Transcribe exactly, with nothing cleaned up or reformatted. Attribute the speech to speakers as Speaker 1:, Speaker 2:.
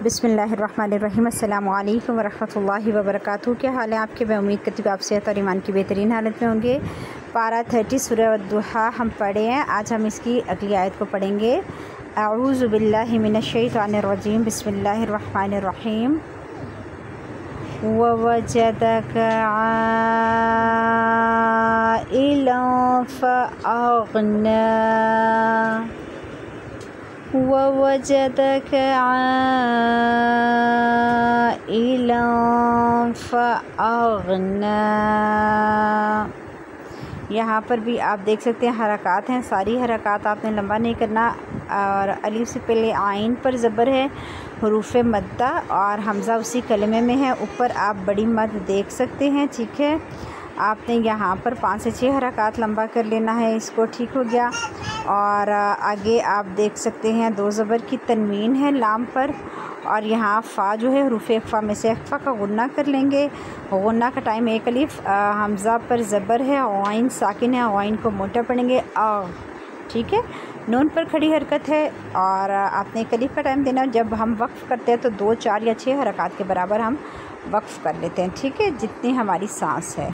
Speaker 1: बिस्मिल्लाहिर्रहमानिर्रहीम। अस्सलामु अलैकुम वरहमतुल्लाहि वबरकातुहू। क्या हाल है आपके? मैं उम्मीद करती हूँ आप सेहत और ईमान की बेहतरीन हालत में होंगे। पारा थर्टी सूरह दुहा हम पढ़े हैं। आज हम इसकी अगली आयत को पढ़ेंगे। अऊज़ु बिल्लाहि मिनश शैतानिर रजीम। बिस्मिल्लाहिर्रहमानिर्रहीम। ववजदक आइलन फ़अग़ना ववजदक आइलन फ़अग़ना। यहाँ पर भी आप देख सकते हैं हरकत हैं, सारी हरकत आपने लंबा नहीं करना। और अलिफ से पहले आइन पर ज़बर है, हरूफ मद्दा और हमज़ा उसी कलमे में है। ऊपर आप बड़ी मद देख सकते हैं, ठीक है। आपने यहाँ पर पाँच से छः हरकत लंबा कर लेना है, इसको ठीक हो गया। और आगे आप देख सकते हैं दो ज़बर की तनवीन है लाम पर, और यहाँ फ़ा जो है हरूफ फ़ा में से फ़ा का गुन्ना कर लेंगे। गुन्ना का टाइम एक अलिफ हमज़ा पर ज़बर है, आइन साकिन है, आइन को मोटा पढ़ेंगे आ, ठीक है। नून पर खड़ी हरकत है और आपने एक अलिफ का टाइम देना। जब हम वक्फ़ करते हैं तो दो चार या छः हरकत के बराबर हम वक्फ़ कर लेते हैं, ठीक है, जितनी हमारी सांस है।